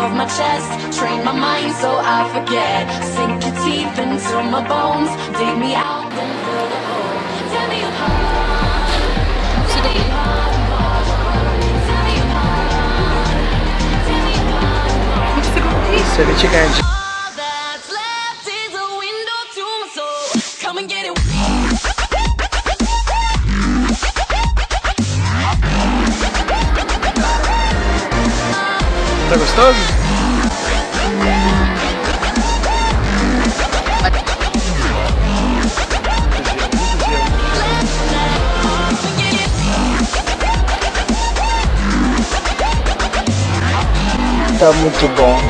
of my chest, train my mind so I forget. Sink your teeth into my bones, dig me out, then fill the hole. Tear me apart, tear me apart, tear me apart, tear me apart. Sorvete grande. All that's left is a window to my soul. Come and get it. Tá gostoso? Tá muito bom.